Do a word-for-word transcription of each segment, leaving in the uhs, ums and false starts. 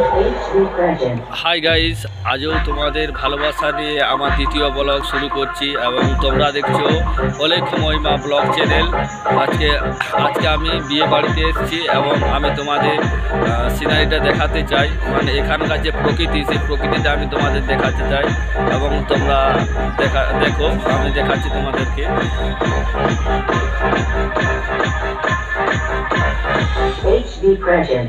Hi guys, আজও তোমাদের ভালোবাসা নিয়ে আমার দ্বিতীয় ব্লগ শুরু করছি এবং তোমরা দেখছো অলেখ মহিমা ব্লগ চ্যানেল। আজকে আজকে আমি বিয়ে বাড়িতে এসেছি এবং আমি তোমাদের সিনারিটা দেখাতে চাই, মানে এখানকার যে প্রকৃতি সেই প্রকৃতিটা আমি তোমাদের দেখাতে চাই এবং তোমরা দেখা দেখো আমি দেখাচ্ছি তোমাদেরকে। H D present.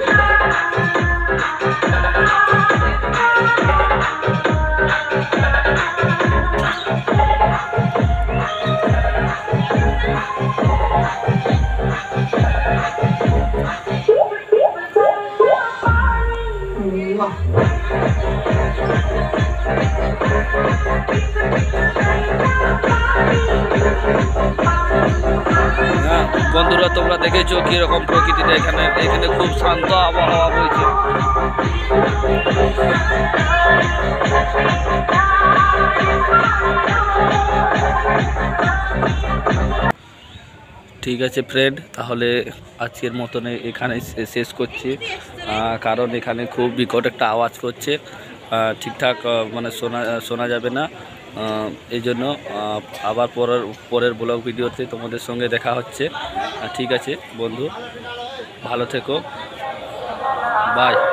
বন্ধুরা, তোমরা দেখেছো কিরকম প্রকৃতিটা, এখানে এখানে খুব শান্ত আবহাওয়া বইছে। ঠিক আছে ফ্রেন্ড, তাহলে আজকের মতন এখানে শেষ করছি, কারণ এখানে খুব বিকট একটা আওয়াজ করছে, ঠিকঠাক মানে শোনা শোনা যাবে না। এই জন্য আবার পরের পরের ব্লগ ভিডিওতে তোমাদের সঙ্গে দেখা হচ্ছে। ঠিক আছে বন্ধু, ভালো থেকো, বাই।